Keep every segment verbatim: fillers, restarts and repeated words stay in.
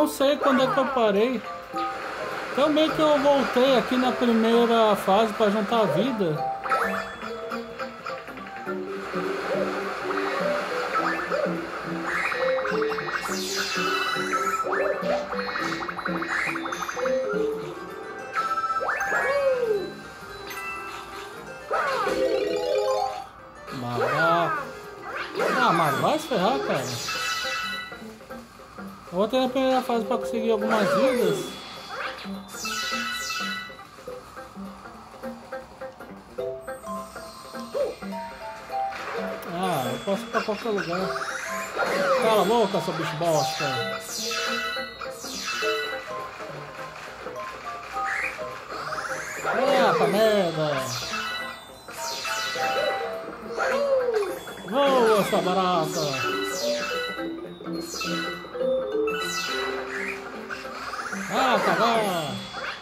não sei quando é que eu parei. Também que eu voltei aqui na primeira fase para juntar a vida. Babaca. Ah, mas vai se ferrar, cara. Eu vou ter na primeira fase para conseguir algumas vidas. Ah, eu posso ir pra qualquer lugar. Cala a boca, seu bicho bosta. Ah, pra merda. Voa, sua barata. Ah, cagar.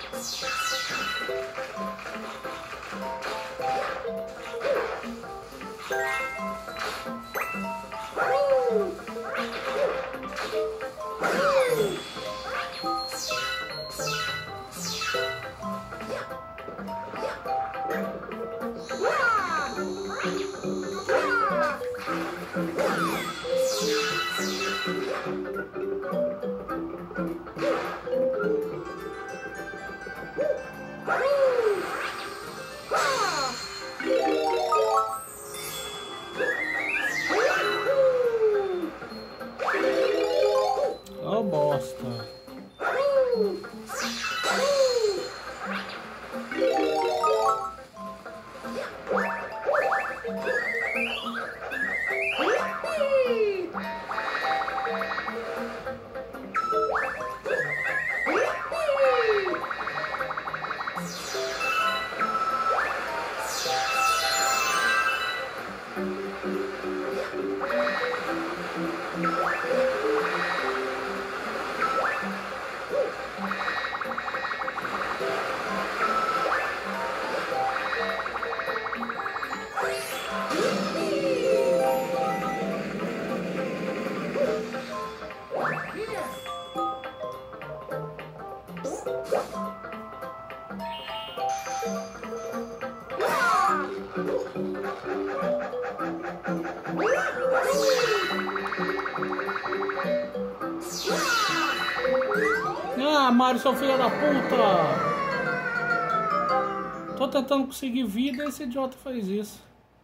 Oh, bosta. Ah, Mario, seu filho da puta! Tô tentando conseguir vida e esse idiota faz isso.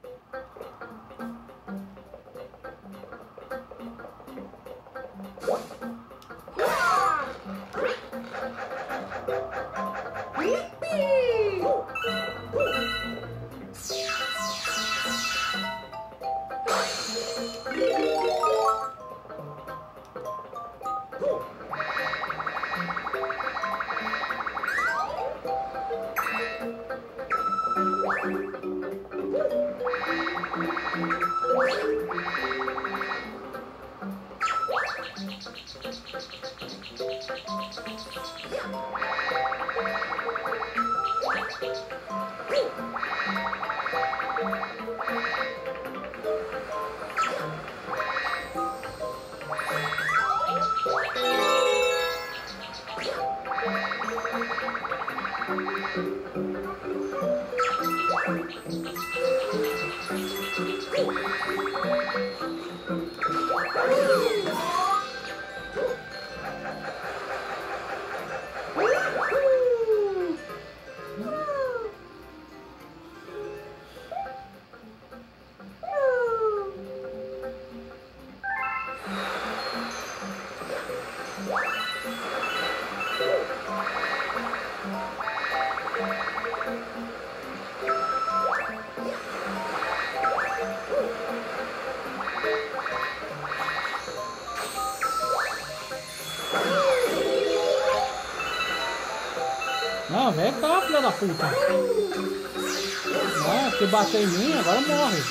Não, vem cá, filha da puta. Não, que bater em mim, agora morre.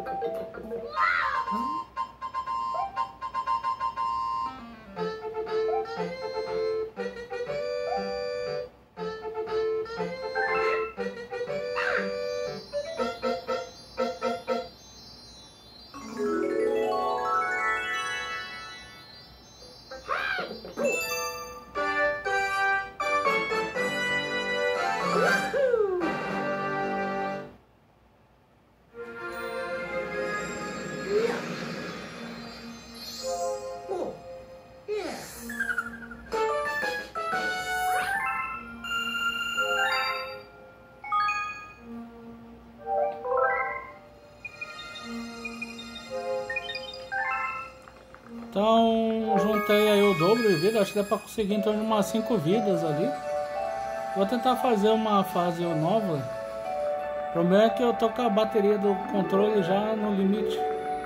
Então, juntei aí o dobro de vida, acho que dá pra conseguir em torno de umas cinco vidas ali. Vou tentar fazer uma fase nova. O problema é que eu tô com a bateria do controle já no limite.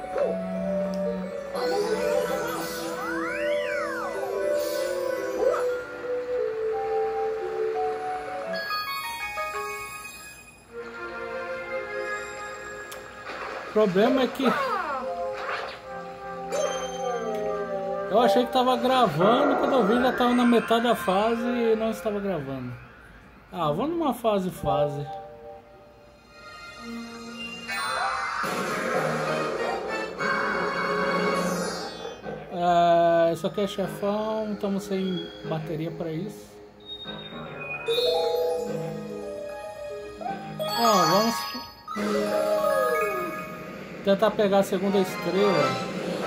O problema é que eu achei que estava gravando, quando eu vi já estava na metade da fase e não estava gravando. Ah, vou numa fase fase. É, isso aqui é chefão, estamos sem bateria para isso. Ah, vamos tentar pegar a segunda estrela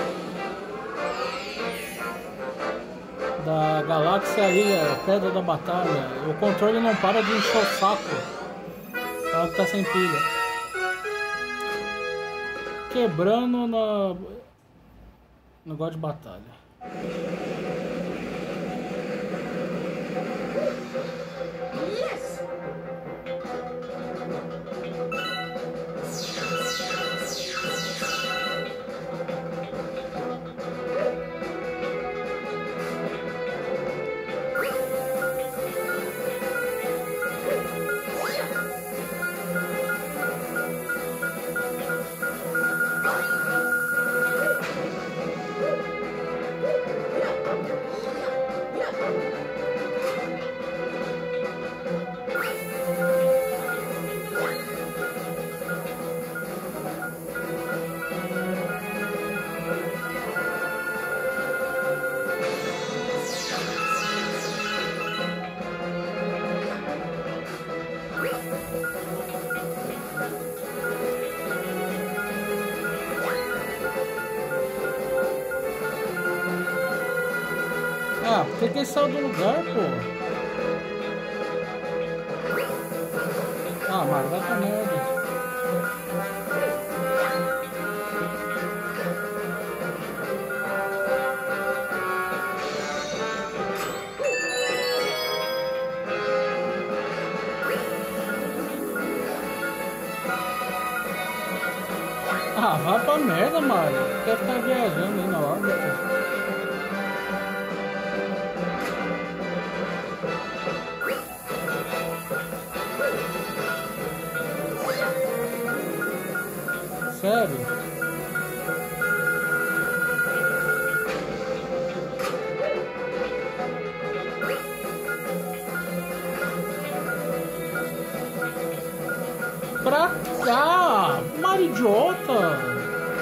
da galáxia Ilha, Pedra da Batalha. O controle não para de encher o saco. Fala que tá sem pilha. Quebrando no negócio de batalha. Ah, por que que ele saiu do lugar, pô? Ah, mas vai pra merda. Ah, vai pra merda, Mario. Quer ficar viajando aí na órbita. Sério? Pra cá! Mario idiota!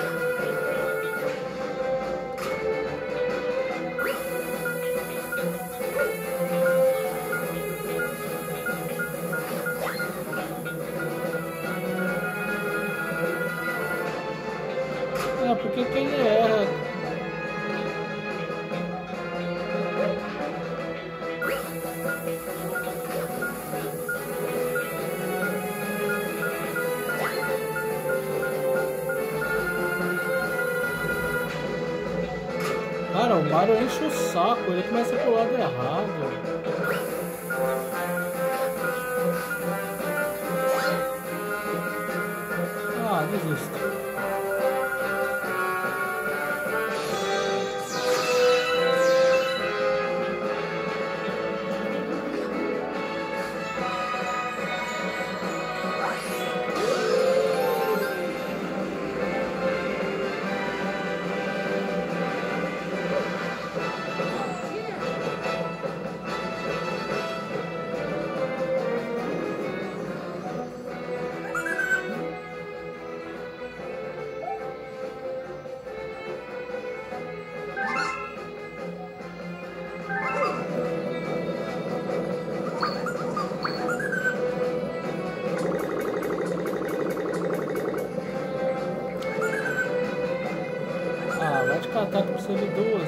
Por que que ele erra? Cara, o Mario enche o saco, ele começa pro lado errado. Ah, desisto. cada ataque precisa de duas.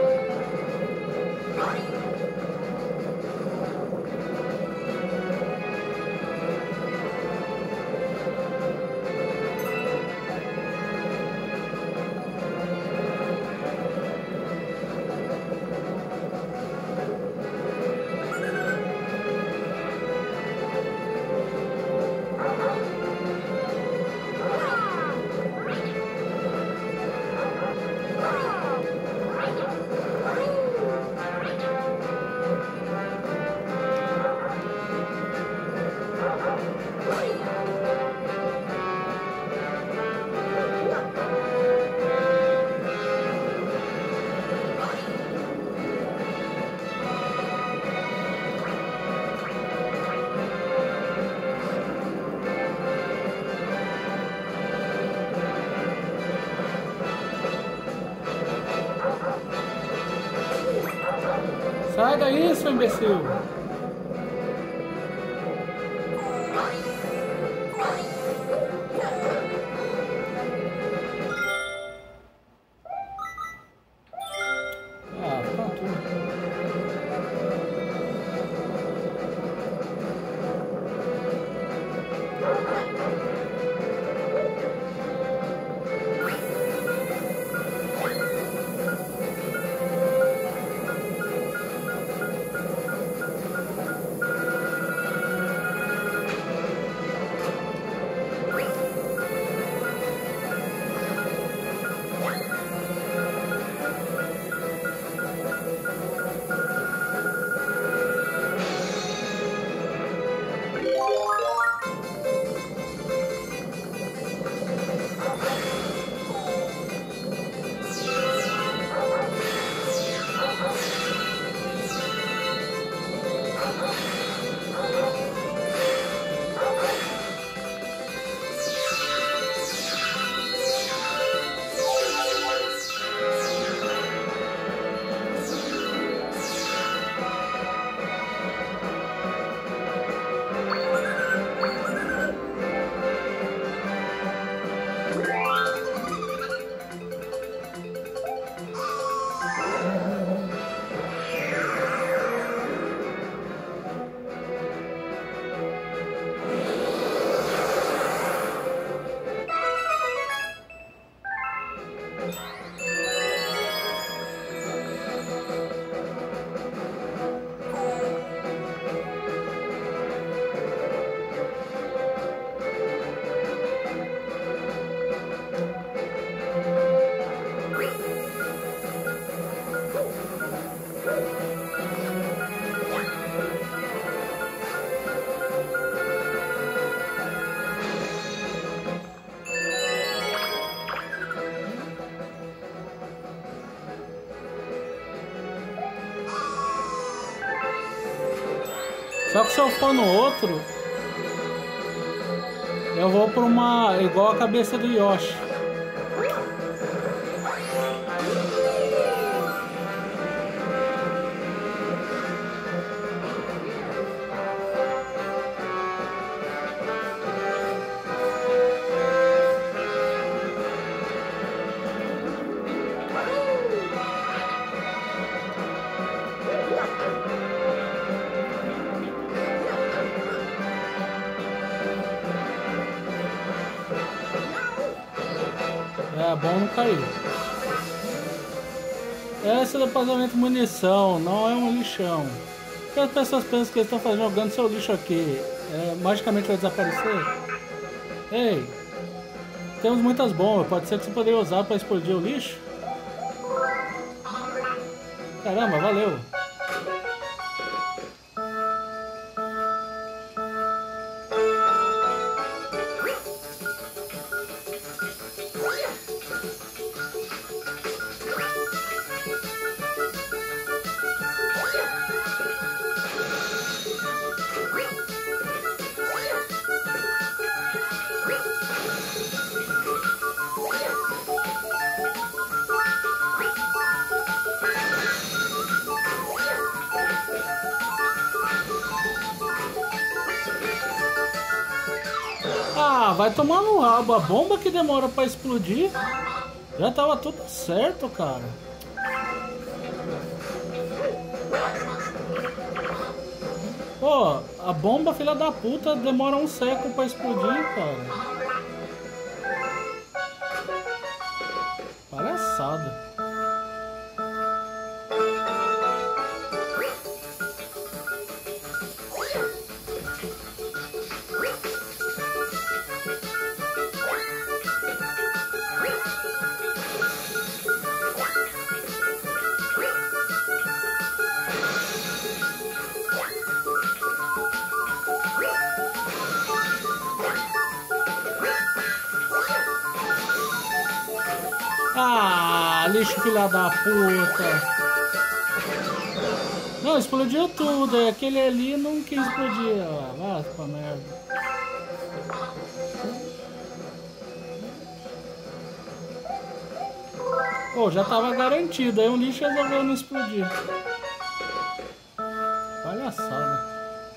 Sai daí, seu imbecil! Ah, pronto. Só que se eu for no outro, eu vou pra uma... igual a cabeça do Yoshi. É bom não cair. Esse é o departamento de munição, não é um lixão. Porque as pessoas pensam que eles estão fazendo, jogando seu lixo aqui. É, magicamente vai desaparecer? Ei, temos muitas bombas, pode ser que você poderia usar para explodir o lixo? Caramba, valeu. Ah, vai tomar no rabo. A bomba que demora pra explodir. Já tava tudo certo, cara. Pô, a bomba, filha da puta, demora um século pra explodir, cara. Palhaçada. Ah, lixo, filha da puta. Não, explodiu tudo. E aquele ali não quis explodir. Ah, vai pra merda. Pô, já tava garantido. Aí um lixo resolveu não explodir. Palhaçada.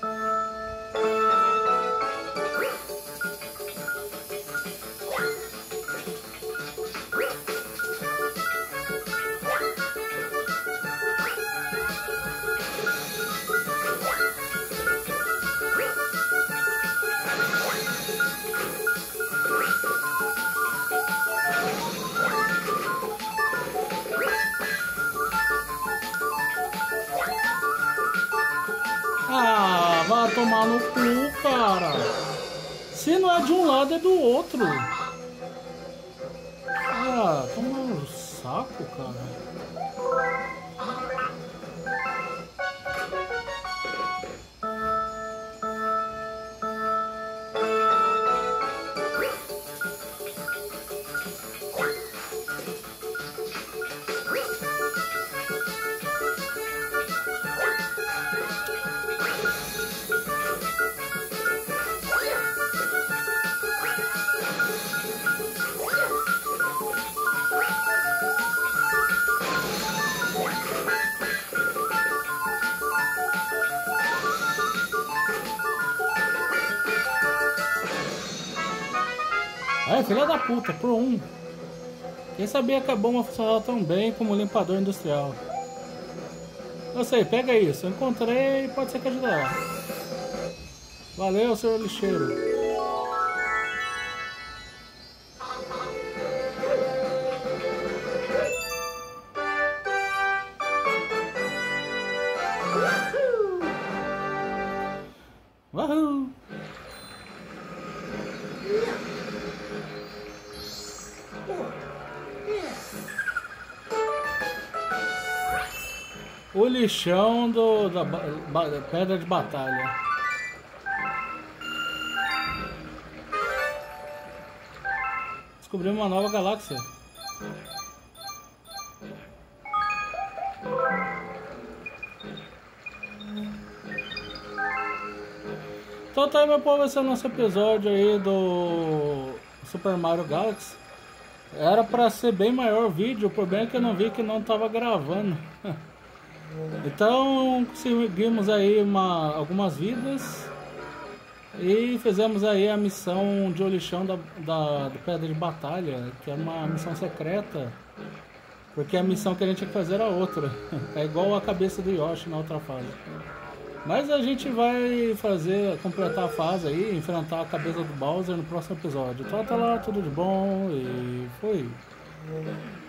Ah, vai tomar no cu, cara. Se não é de um lado, é do outro. Ah, toma no saco, cara. É, filha da puta, por um. Quem sabia que a bomba funcionava tão bem como limpador industrial? Eu sei, pega isso. Eu encontrei, pode ser que ajude lá. Valeu, senhor lixeiro. Wahoo! O lixão do, da, da pedra de batalha. Descobrimos uma nova galáxia. Então tá aí, meu povo, esse é o nosso episódio aí do Super Mario Galaxy. Era pra ser bem maior o vídeo, o problema é que eu não vi que não tava gravando. Então conseguimos aí uma, algumas vidas e fizemos aí a missão de O Lixão da, da, da Pedra de Batalha, que é uma missão secreta, porque a missão que a gente tinha que fazer era outra. É igual a cabeça do Yoshi na outra fase. Mas a gente vai fazer, completar a fase aí, enfrentar a cabeça do Bowser no próximo episódio. Então até lá, tudo de bom e fui!